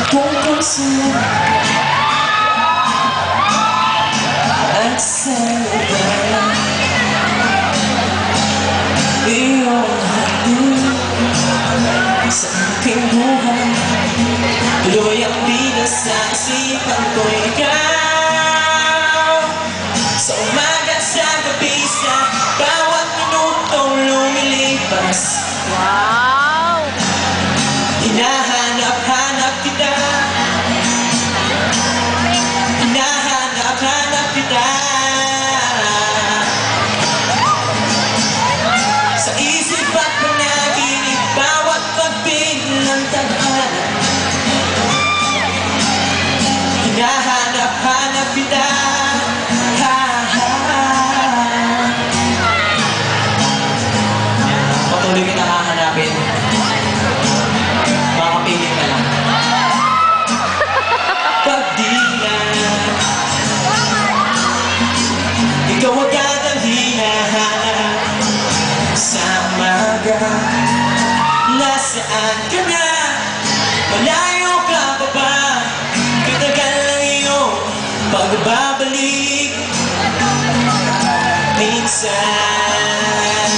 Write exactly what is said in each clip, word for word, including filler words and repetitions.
tungkol sa'yo at sa'yo ba iyong hatid sa aking buhay. Tuloy ang bigas sa isipan ko ikaw. Sa umaga, sa gabi, sa bawat minutong lumilipas. Wow! Hinahanap-hanap kita. Hinahanap-hanap kita. Sa isip at panaginip, bawat pagpig ng tadhana. Hinahanap-hanap kita. Patuloy kita hahanapin. Makapiling ka lang. Pag di na ikaw agad ang hinahanap sa umaga, nasaan ka na? Malayo ka pa ba? Katagal lang iyong pagbabalik. Minsan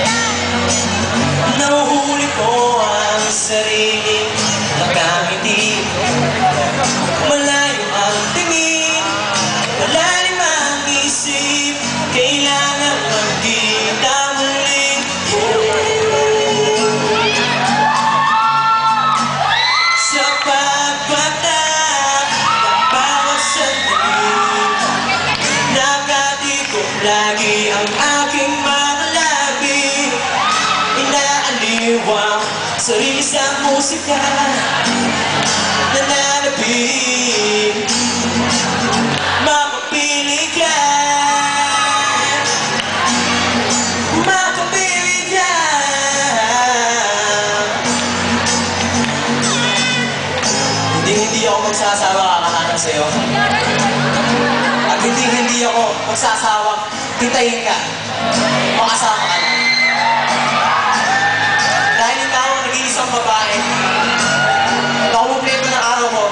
nahuhuli ko ang sarili, nakangiti. Malayo ang tingin, malalim ang isip. Kailangan magkita muli. Sa pagpatak ng bawat sandali, nakatikop lagi ang aking mga labi. Inaaliwang sarili sa musika, nananapin. Makapili ka, makapili ka. Hindi hindi ako magsasawa kakahanap sa'yo. At hindi hindi ako magsasawang hintayin ka, makasama ka na. Dahil ikaw ang nag-iisang babae, nakumpleto ng araw mo,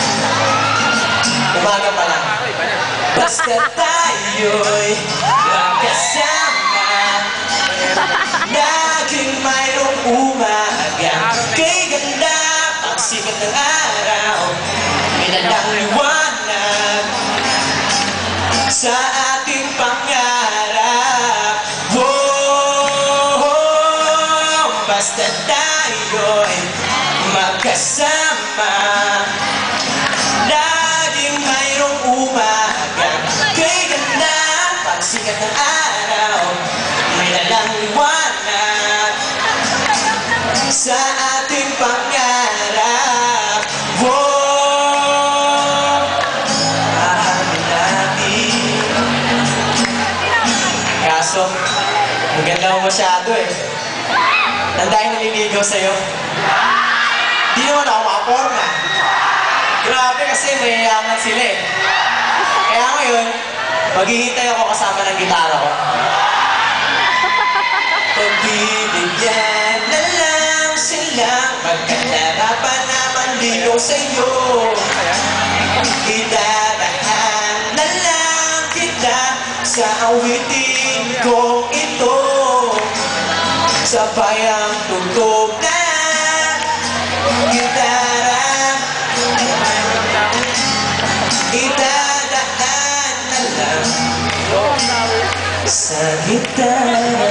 umaga pa lang. Basta tayo'y magkasama, laging mayroong umaga. Kay ganda ang sikat ng araw, minalang liwanag sa ating pangarap. Oh, oh, basta tayo'y magkasama, laging mayroong umaga. Kay ganda pagsikat ng araw, may nalang liwanag sa ating pangarap. Oh, mahalin natin. Kaso, maganda mo masyado eh. Tandaan naliligaw sa'yo. Di naman ako makaporma. Grabe kasi may yaman sila eh. Kaya ngayon, maghihintay ako kasama ng gitara ko. Pagbibigyan na lang silang magkanarapan na manligaw sa'yo. Idadaan na lang kita sa awitin kong ito. Sabay ang tugtog na gitara, idadaan na lang sa gitara.